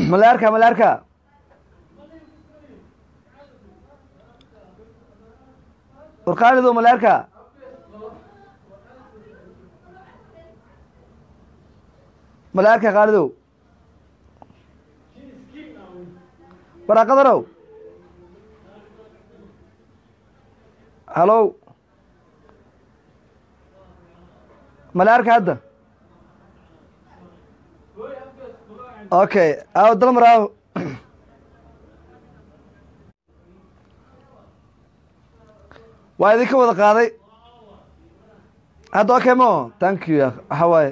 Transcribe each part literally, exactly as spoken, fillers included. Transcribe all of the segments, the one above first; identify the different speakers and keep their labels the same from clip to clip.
Speaker 1: ملاركا ملاركا ورقالدو ملاركا ملاركا قالدو برا قدرو هلو ملاركا هذا اوكي او دلم راو waa idinka wada qaaday hadda okay mo thank you ya waxa waaye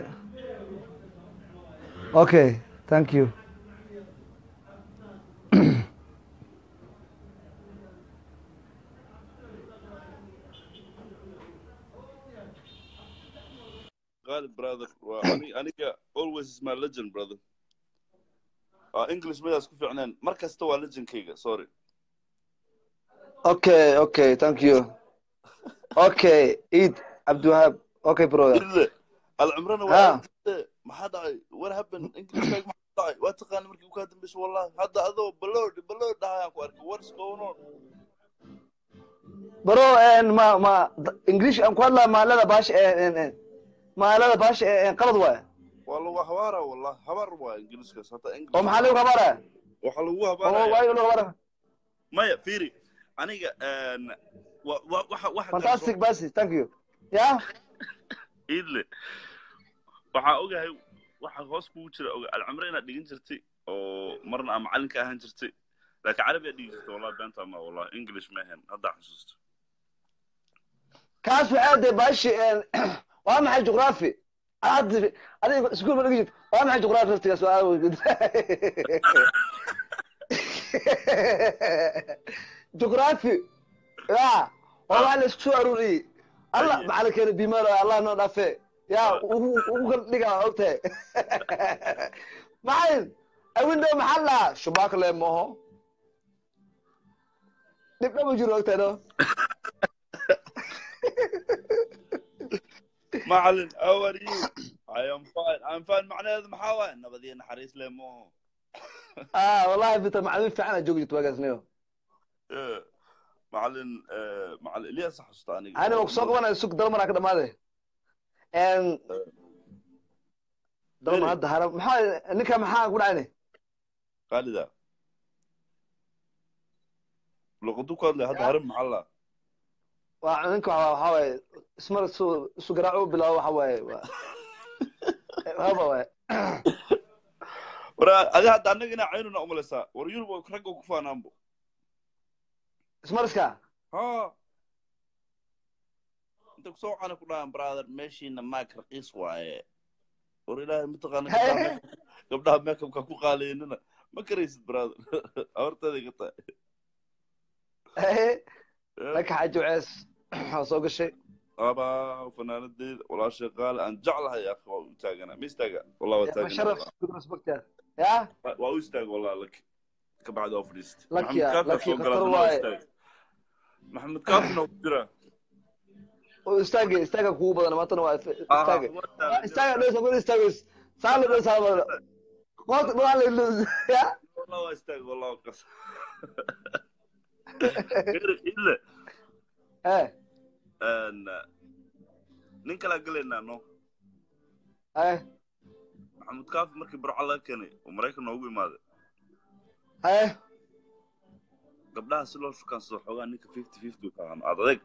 Speaker 1: okay thank you
Speaker 2: Galib brother ani aniga always is my legend brother uh, English midaas ku fiicnaan mar kasta waa legend kayga sorry
Speaker 1: okay okay thank you okay eid abdulwahab okay brother
Speaker 2: ille al umrana waa maxaa dhacay what happened English kayga maxaa dhacay waa taqaan markii uu ka dambeysay wallahi hadda adoo balood balood dhahay ku arkay what's going on
Speaker 1: bro en ma ma English aan ku hadlaa maalada baash en maalada baash en qalad waa
Speaker 2: والله وحواره والله حوار waa ingiriiska hata
Speaker 1: oo maxaa lagu habaara
Speaker 2: waxa lagu habaara
Speaker 1: oo waa lagu habaara
Speaker 2: maya fiiri aniga een waxa waxa
Speaker 1: fantastic basi thank you ya
Speaker 2: idle waxa ogahay waxa hoos ku jira oga al umra inaad dhigin jirtay oo marna macalinka ahaan jirtay laakiin carabi aad dhigin jirtay wallahi beenta ma wallahi english ma ahan hadda xasuusto
Speaker 1: kaas waxa baashi waa maxay juqraafi عاد أنا سكول ما نجيت وأنا حاجة جغرافيا في سؤال جغرافي يا والله على سؤالي الله بعد كده بمرة الله نضافه يا وقول لك أوكي معين أوين ده محله شباك له ما هو نبقى مجرد ترى
Speaker 2: معلن how are you I am fine I'm fine معناه محاوى نبذين حريص لمو
Speaker 1: اه والله بنت معلن فعلا جوجت واقسنيو
Speaker 2: ايه معلن آه معلن ليه صح استاني
Speaker 1: انا وقصوق وانا سوق دلمر كده ماده ان دلمر هذا هرب maxaa ninka maxaa ku dhacay
Speaker 2: qalida luqadu ka hadlay hada harab maxalla
Speaker 1: waa ninka waxa way ismar soo soo garaaco bilaa waxa way haba way
Speaker 2: wara adiga hadda anagina caynuna umaleysa war yurub rag ku faanaanbo
Speaker 1: ismarska
Speaker 2: ha inta ku soo cana ku dhaan brother meeshina maak raqiis waaye war ilaahay mutaqana gabdhaha makeup ka ku qaaleynina ma karaysid brother hortada gata
Speaker 1: eh laka xajo cees soo gashay
Speaker 2: aba fanaanadii wala shaqaal aan jeclahay ya akhi waa taagana mistaga wallahi waa taagana
Speaker 1: sharaf ku respecta ya
Speaker 2: waa u istaag wallahi lak ka baad ofrist
Speaker 1: lak ya lak qatar waaye
Speaker 2: maxamed kaafina u jira
Speaker 1: oo istaaga istaaga ku badan maanta waa istaaga istaaga dhees oo istaaga saalo dhees saalo qof waa la ya
Speaker 2: wallahi waa istaag wallahi qas illa
Speaker 1: eh
Speaker 2: ان ninka la galena no
Speaker 1: eh
Speaker 2: maxamed kaaf markii burco la keenay oo Mareykan ugu imaaday
Speaker 1: eh
Speaker 2: gabdhaha si loo shukaan soo xogaa ninka fifty fifty ka aan adag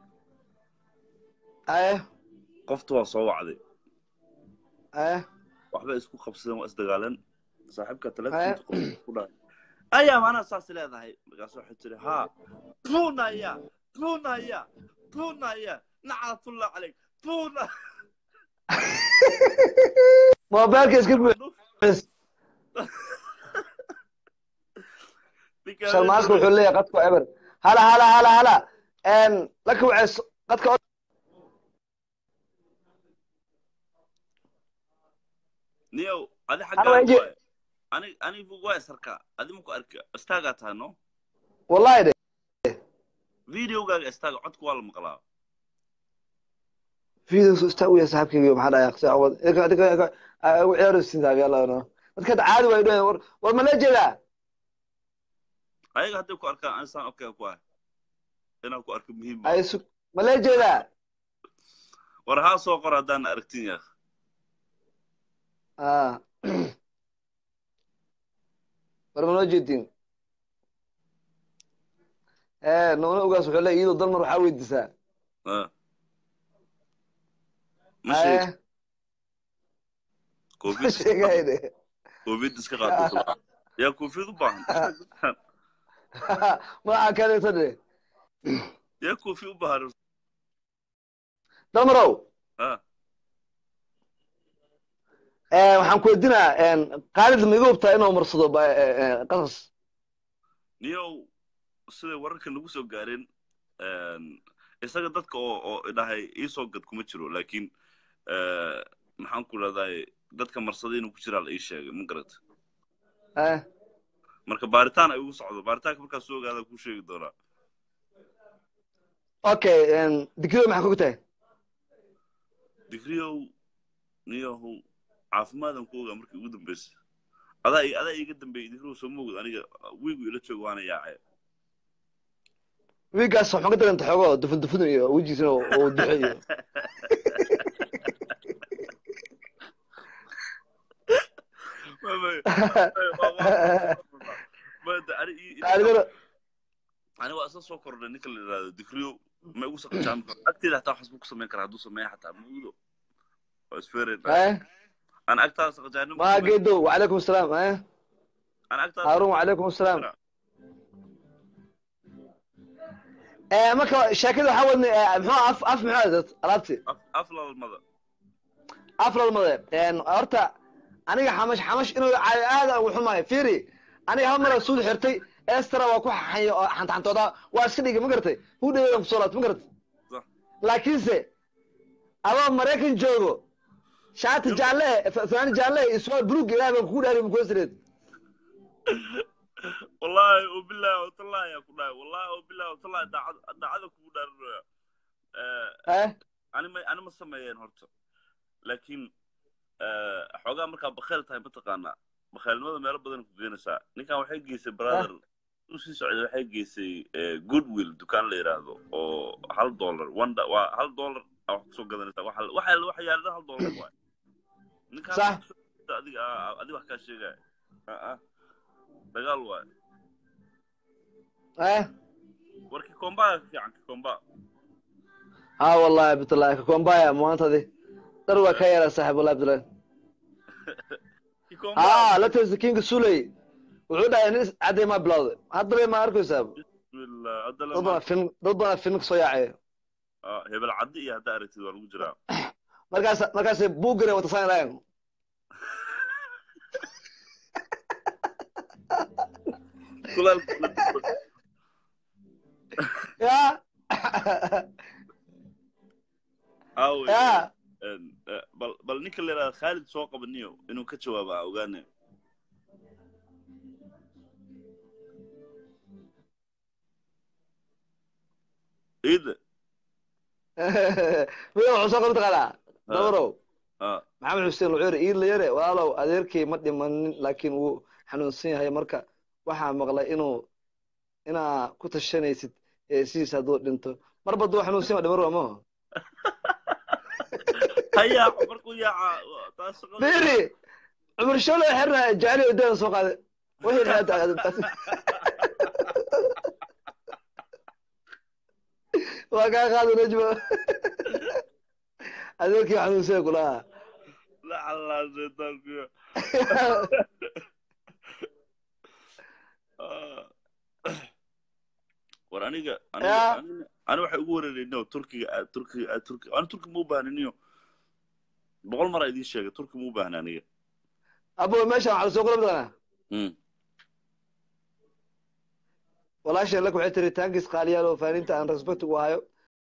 Speaker 1: eh
Speaker 2: qoftu waa soo wacday
Speaker 1: eh
Speaker 2: waxba isku qabsadeen waa isdagaalan saaxiibka telefoonka qof ku dhaay ayaa maana saas leedahay markaas waxa tiri ha tuunaya tuunaya tuunaya nacatullah alayk tuuna
Speaker 1: موبايلك اسكت سلمانك wuxuu leeyahay qadku eber hala hala hala hala ان لك وعس qadka
Speaker 2: niyo adi xagga ani ani fuq waa sarka adi ma ku arka istaaga taano
Speaker 1: wallahi de
Speaker 2: video gaaga istaaga codku waa la maqlaa
Speaker 1: video istaagu ya saxibkayga maxaa dhahay aqsi awad adiga ugu ciyaaro sidaa yalla no dadka caadi way dhayn war war ma la jeedaa
Speaker 2: ayaga hadday ku arkaan ansaan okay ku ah inaan ku arko muhiim
Speaker 1: ay ma la jeedaa
Speaker 2: war haa soo qor haddaan aragtin yaa
Speaker 1: ah war ma loo jeedin ee noona ugaas wuxuu leeyahay iyadoo dalmar waxaa weydiisaa
Speaker 2: ah mashay covid
Speaker 1: sheegayde
Speaker 2: covid iska qaado yaa covid u baahan
Speaker 1: ma kale tade
Speaker 2: yaa covid u baahan
Speaker 1: dalmarow
Speaker 2: ah
Speaker 1: ee waxaan ku weydiinaa een qaalid ma igu hubtaa inuu marsado qasas
Speaker 2: niyow sida wararka lagu soo gaareen een isaga dadka oo oo dhahay ii soo gad kuma jiro laakiin ee maxaan ku leedahay dadka marsaday inuu ku jiraa la ii sheegay ma garad
Speaker 1: eh
Speaker 2: marka baaritaan ay ugu socdo baaritaanka markaa soo ogaada ku sheegi doonaa
Speaker 1: okay een digriyo maxaa ku tahay
Speaker 2: digriyo niyow caafimaadaan ku ogaa markii ugu dambeysay adaa adaa iga dambeeyay digriyo soo moogid aniga wiigu ila joogo waana yaacay
Speaker 1: wiigaas waxaan ka daganta xogo dufan dufan iyo wajiisana oo duxeeyo
Speaker 2: أنا وأساسا سوكر نيكل دكريو ما يقول سك جام أكتر حتى حسبك سمين كره دوس سمين حتى موجود واسفير أنا أكتر سك جانو
Speaker 1: ما قدو وعليكم السلام ها
Speaker 2: أنا أكتر
Speaker 1: هارون وعليكم السلام إيه ما كان شكله حاول محو أف أف محادث رابطي
Speaker 2: أفضل المضى
Speaker 1: أفضل المضى يعني أرتا أنا حمش حمش إنه هذا وحماي فيري أنا هم رسول حرتي استرا وكو حي حنت حنتودا واسكدي ما قرتي هو ديدان كسولات ما قرت
Speaker 2: صح
Speaker 1: لكن سي ابا مريكان جوجو شات جاله فان جاله اسمه بلوغ الى كو داري مكو سريد
Speaker 2: والله وبالله وتالله يا كودا والله وبالله وتالله دعد دعد كو دار
Speaker 1: اه
Speaker 2: انا ما انا ما سميين هورتا لكن اه xogaa marka bakheel tahay mataqaana bakheelnimada meel badan ku geenaysa ninkan waxay geysay brother usii socday waxay geysay goodwill dukaan la yiraahdo oo hal dollar one waa hal dollar wax soo gadanaysa waxa waxa waxa yaalo hal dollar waay ninkan
Speaker 1: صح
Speaker 2: adiga adiga wax ka sheegay ah dagaal waay
Speaker 1: اه
Speaker 2: warki komba fiican komba
Speaker 1: ها والله عبد الله كومبا يا مانتدي دروا كيرا صاحب والله عبد الله اه لا تزكين سولي وعودا يعني عدي ما بلاد هذا ما أعرف يساب
Speaker 2: بالله هذا لا
Speaker 1: ضد فين ضد فينك صياعي
Speaker 2: اه هي بالعدي يا هذا أريد ولا مجرى
Speaker 1: مركز مركز بوغري وتصاين رايهم
Speaker 2: كل
Speaker 1: يا
Speaker 2: أو
Speaker 1: يا
Speaker 2: بل بل نيكل خالد سوق بالنيو إنه كتشوا بقى وقالنا إيه ده؟
Speaker 1: ويا عصا قلت غلا دورو
Speaker 2: آه
Speaker 1: محمد حسين العير إيه اللي يرى والله أديركي مدي من لكن هو حنوسين هاي مركا waxaa maqlay inuu ina ku tashanaysid ee siisa doo dhinto marba doo xanuunsan waa dhabar ma
Speaker 2: haya markuu yaa taas shaqada
Speaker 1: biri umar sholo xirna jacayl u daan soo qaaday wixii hada waa ka qaado najmo adeerkii xanuunsan kula
Speaker 2: la alla zeetanku war aniga aniga ana waxa ugu wareereynaa turkiga turkiga turkiga ana turkiga ma u baahnaniyo boqol mar ay idin sheegay turkiga ma u baahna aniga
Speaker 1: abo meesha waxa soo qalabdana
Speaker 2: hmm
Speaker 1: walaashay la ku xitiri taangis qaaliyaal oo faaninta aan respect ugu hayo